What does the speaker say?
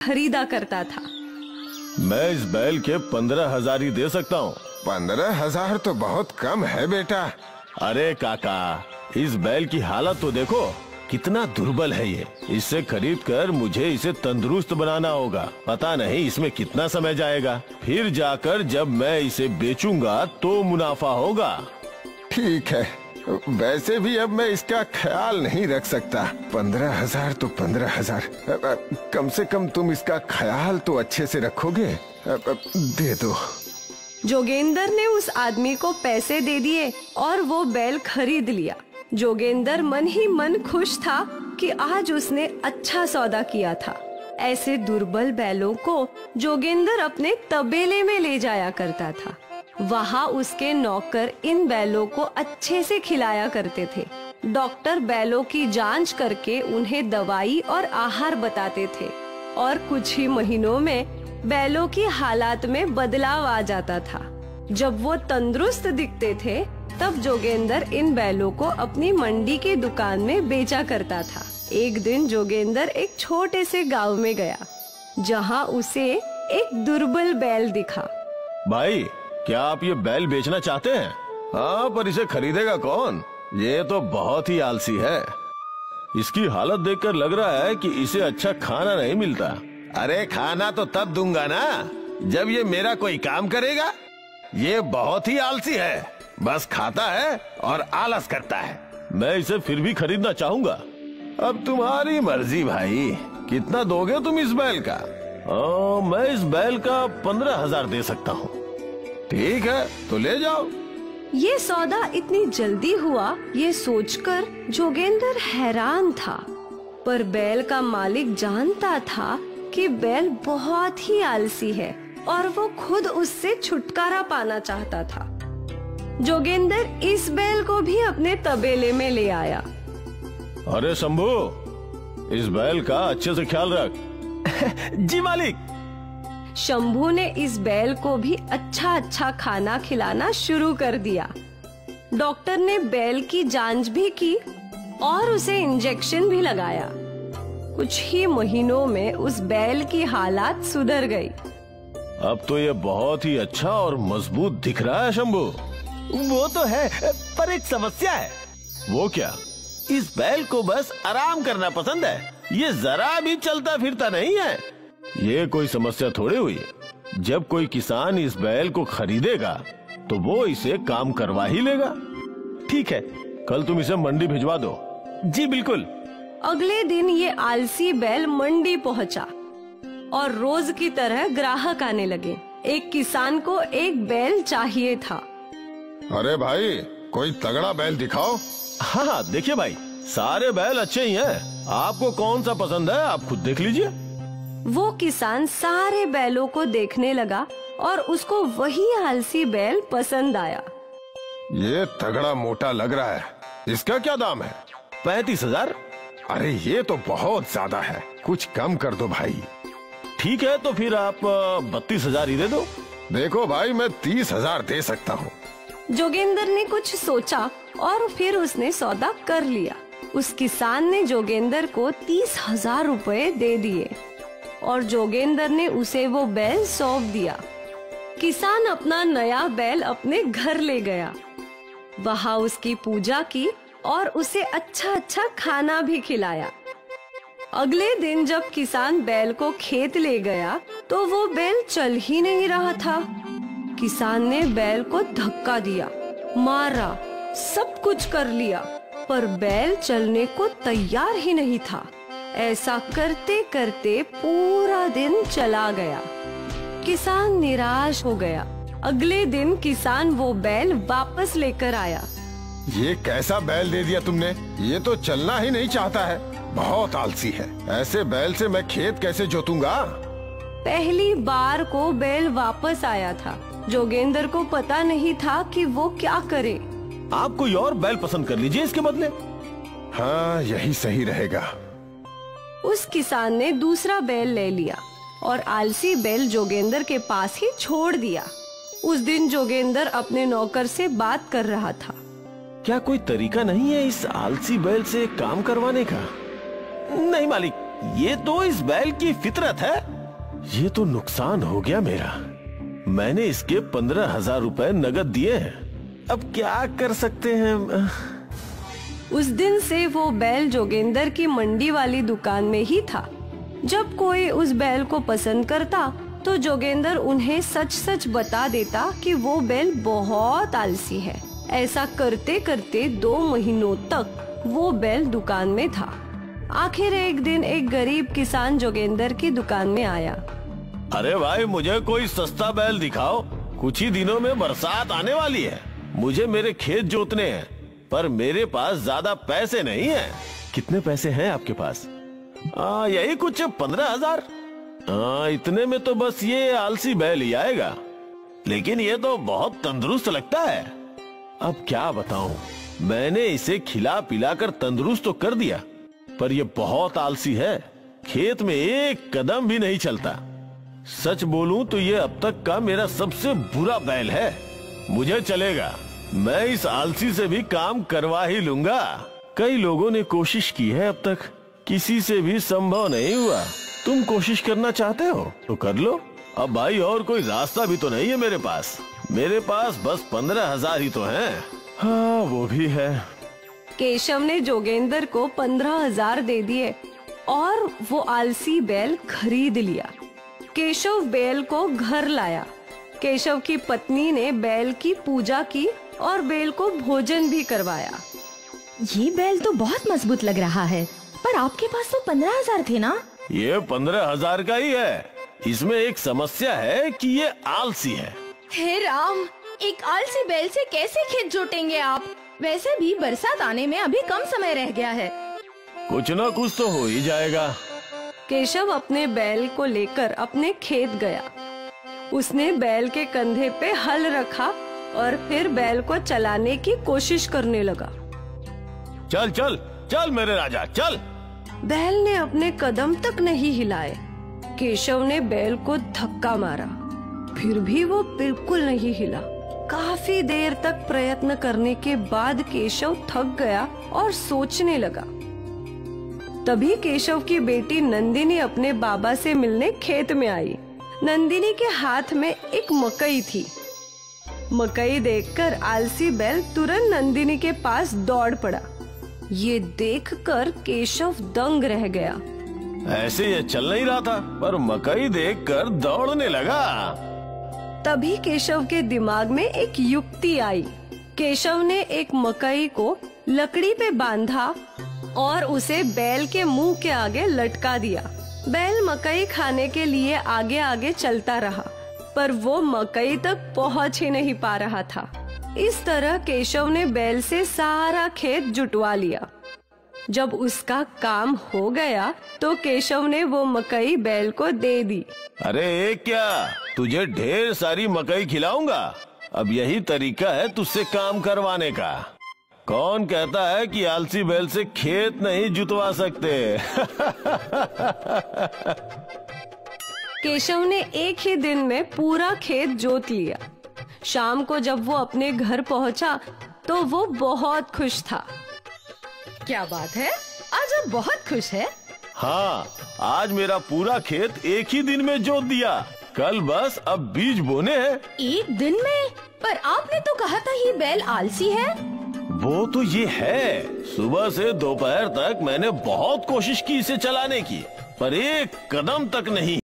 खरीदा करता था। मैं इस बैल के 15,000 ही दे सकता हूँ। 15,000 तो बहुत कम है बेटा। अरे काका, इस बैल की हालत तो देखो, कितना दुर्बल है ये। इसे खरीद कर मुझे इसे तंदुरुस्त बनाना होगा। पता नहीं इसमें कितना समय जाएगा। फिर जाकर जब मैं इसे बेचूंगा तो मुनाफा होगा। ठीक है, वैसे भी अब मैं इसका ख्याल नहीं रख सकता। 15,000 तो 15,000, कम से कम तुम इसका ख्याल तो अच्छे से रखोगे। दे दो। जोगेंद्र ने उस आदमी को पैसे दे दिए और वो बैल खरीद लिया। जोगेंद्र मन ही मन खुश था कि आज उसने अच्छा सौदा किया था। ऐसे दुर्बल बैलों को जोगेंद्र अपने तबेले में ले जाया करता था। वहाँ उसके नौकर इन बैलों को अच्छे से खिलाया करते थे। डॉक्टर बैलों की जांच करके उन्हें दवाई और आहार बताते थे और कुछ ही महीनों में बैलों की हालात में बदलाव आ जाता था। जब वो तंदुरुस्त दिखते थे तब जोगेंद्र इन बैलों को अपनी मंडी की दुकान में बेचा करता था। एक दिन जोगेंद्र एक छोटे से गांव में गया जहां उसे एक दुर्बल बैल दिखा। भाई, क्या आप ये बैल बेचना चाहते हैं? हाँ, पर इसे खरीदेगा कौन? ये तो बहुत ही आलसी है। इसकी हालत देखकर लग रहा है कि इसे अच्छा खाना नहीं मिलता। अरे खाना तो तब दूंगा ना जब ये मेरा कोई काम करेगा। ये बहुत ही आलसी है, बस खाता है और आलस करता है। मैं इसे फिर भी खरीदना चाहूंगा। अब तुम्हारी मर्जी भाई, कितना दोगे तुम इस बैल का? मैं इस बैल का 15,000 दे सकता हूँ। ठीक है, तो ले जाओ। ये सौदा इतनी जल्दी हुआ, ये सोचकर जोगेंद्र हैरान था। पर बैल का मालिक जानता था कि बैल बहुत ही आलसी है और वो खुद उससे छुटकारा पाना चाहता था। जोगेंद्र इस बैल को भी अपने तबेले में ले आया। अरे शंभू, इस बैल का अच्छे से ख्याल रख। जी मालिक। शंभू ने इस बैल को भी अच्छा खाना खिलाना शुरू कर दिया। डॉक्टर ने बैल की जांच भी की और उसे इंजेक्शन भी लगाया। कुछ ही महीनों में उस बैल की हालात सुधर गई। अब तो ये बहुत ही अच्छा और मजबूत दिख रहा है शंभू। वो तो है, पर एक समस्या है। वो क्या? इस बैल को बस आराम करना पसंद है। ये जरा भी चलता फिरता नहीं है। ये कोई समस्या थोड़ी हुई। जब कोई किसान इस बैल को खरीदेगा तो वो इसे काम करवा ही लेगा। ठीक है, कल तुम इसे मंडी भिजवा दो। जी बिल्कुल। अगले दिन ये आलसी बैल मंडी पहुंचा और रोज की तरह ग्राहक आने लगे। एक किसान को एक बैल चाहिए था। अरे भाई, कोई तगड़ा बैल दिखाओ। हाँ, देखिए भाई, सारे बैल अच्छे ही हैं। आपको कौन सा पसंद है, आप खुद देख लीजिए। वो किसान सारे बैलों को देखने लगा और उसको वही आलसी बैल पसंद आया। ये तगड़ा मोटा लग रहा है, इसका क्या दाम है? 35,000। अरे ये तो बहुत ज्यादा है, कुछ कम कर दो भाई। ठीक है, तो फिर आप 32,000 ही दे दो। देखो भाई, मैं 30,000 दे सकता हूँ। जोगेंद्र ने कुछ सोचा और फिर उसने सौदा कर लिया। उस किसान ने जोगेंद्र को 30,000 रुपए दे दिए और जोगेंद्र ने उसे वो बैल सौंप दिया। किसान अपना नया बैल अपने घर ले गया। वहाँ उसकी पूजा की और उसे अच्छा खाना भी खिलाया। अगले दिन जब किसान बैल को खेत ले गया तो वो बैल चल ही नहीं रहा था। किसान ने बैल को धक्का दिया, मारा, सब कुछ कर लिया, पर बैल चलने को तैयार ही नहीं था। ऐसा करते करते पूरा दिन चला गया। किसान निराश हो गया। अगले दिन किसान वो बैल वापस लेकर आया। ये कैसा बैल दे दिया तुमने? ये तो चलना ही नहीं चाहता है, बहुत आलसी है। ऐसे बैल से मैं खेत कैसे जोतूंगा? पहली बार को बैल वापस आया था। जोगेंद्र को पता नहीं था कि वो क्या करे। आप कोई और बैल पसंद कर लीजिए इसके बदले। हाँ, यही सही रहेगा। उस किसान ने दूसरा बैल ले लिया और आलसी बैल जोगेंद्र के पास ही छोड़ दिया। उस दिन जोगेंद्र अपने नौकर से बात कर रहा था। क्या कोई तरीका नहीं है इस आलसी बैल से काम करवाने का? नहीं मालिक, ये तो इस बैल की फितरत है। ये तो नुकसान हो गया मेरा। मैंने इसके 15,000 रुपए नगद दिए हैं, अब क्या कर सकते हैं। उस दिन से वो बैल जोगेंद्र की मंडी वाली दुकान में ही था। जब कोई उस बैल को पसंद करता तो जोगेंद्र उन्हें सच सच बता देता कि वो बैल बहुत आलसी है। ऐसा करते करते 2 महीनों तक वो बैल दुकान में था। आखिर एक दिन एक गरीब किसान जोगेंद्र की दुकान में आया। अरे भाई, मुझे कोई सस्ता बैल दिखाओ, कुछ ही दिनों में बरसात आने वाली है, मुझे मेरे खेत जोतने हैं, पर मेरे पास ज्यादा पैसे नहीं हैं। कितने पैसे हैं आपके पास? यही कुछ 15,000। इतने में तो बस ये आलसी बैल ही आएगा, लेकिन ये तो बहुत तंदुरुस्त लगता है। अब क्या बताऊं, मैंने इसे खिला पिला कर तंदुरुस्त तो कर दिया, पर ये बहुत आलसी है, खेत में एक कदम भी नहीं चलता। सच बोलूं तो ये अब तक का मेरा सबसे बुरा बैल है। मुझे चलेगा, मैं इस आलसी से भी काम करवा ही लूंगा। कई लोगों ने कोशिश की है, अब तक किसी से भी संभव नहीं हुआ। तुम कोशिश करना चाहते हो तो कर लो। अब भाई, और कोई रास्ता भी तो नहीं है मेरे पास बस 15,000 ही तो हैं। हाँ, वो भी है। केशव ने जोगेंद्र को 15,000 दे दिए और वो आलसी बैल खरीद लिया। केशव बैल को घर लाया। केशव की पत्नी ने बैल की पूजा की और बैल को भोजन भी करवाया। ये बैल तो बहुत मजबूत लग रहा है, पर आपके पास तो 15,000 थे ना? ये 15,000 का ही है। इसमें एक समस्या है कि ये आलसी है। हे राम, एक आलसी बैल से कैसे खेत जोतेंगे आप? वैसे भी बरसात आने में अभी कम समय रह गया है। कुछ ना कुछ तो हो ही जाएगा। केशव अपने बैल को लेकर अपने खेत गया। उसने बैल के कंधे पे हल रखा और फिर बैल को चलाने की कोशिश करने लगा। चल चल चल मेरे राजा, चल। बैल ने अपने कदम तक नहीं हिलाए। केशव ने बैल को धक्का मारा, फिर भी वो बिल्कुल नहीं हिला। काफी देर तक प्रयत्न करने के बाद केशव थक गया और सोचने लगा। तभी केशव की बेटी नंदिनी अपने बाबा से मिलने खेत में आई। नंदिनी के हाथ में एक मकई थी। मकई देखकर आलसी बैल तुरंत नंदिनी के पास दौड़ पड़ा। ये देखकर केशव दंग रह गया। ऐसे ये चल नहीं रहा था, पर मकई देखकर दौड़ने लगा। तभी केशव के दिमाग में एक युक्ति आई। केशव ने एक मकई को लकड़ी पे बांधा और उसे बैल के मुंह के आगे लटका दिया। बैल मकई खाने के लिए आगे आगे चलता रहा, पर वो मकई तक पहुंच ही नहीं पा रहा था। इस तरह केशव ने बैल से सारा खेत जुटवा लिया। जब उसका काम हो गया तो केशव ने वो मकई बैल को दे दी। अरे एक क्या, तुझे ढेर सारी मकई खिलाऊंगा। अब यही तरीका है तुझसे काम करवाने का। कौन कहता है कि आलसी बैल से खेत नहीं जुतवा सकते। केशव ने एक ही दिन में पूरा खेत जोत लिया। शाम को जब वो अपने घर पहुंचा तो वो बहुत खुश था। क्या बात है, आज आप बहुत खुश है? हाँ, आज मेरा पूरा खेत एक ही दिन में जोत दिया। कल बस अब बीज बोने हैं। एक दिन में? पर आपने तो कहा था ये बैल आलसी है। वो तो ये है, सुबह से दोपहर तक मैंने बहुत कोशिश की इसे चलाने की, पर एक कदम तक नहीं।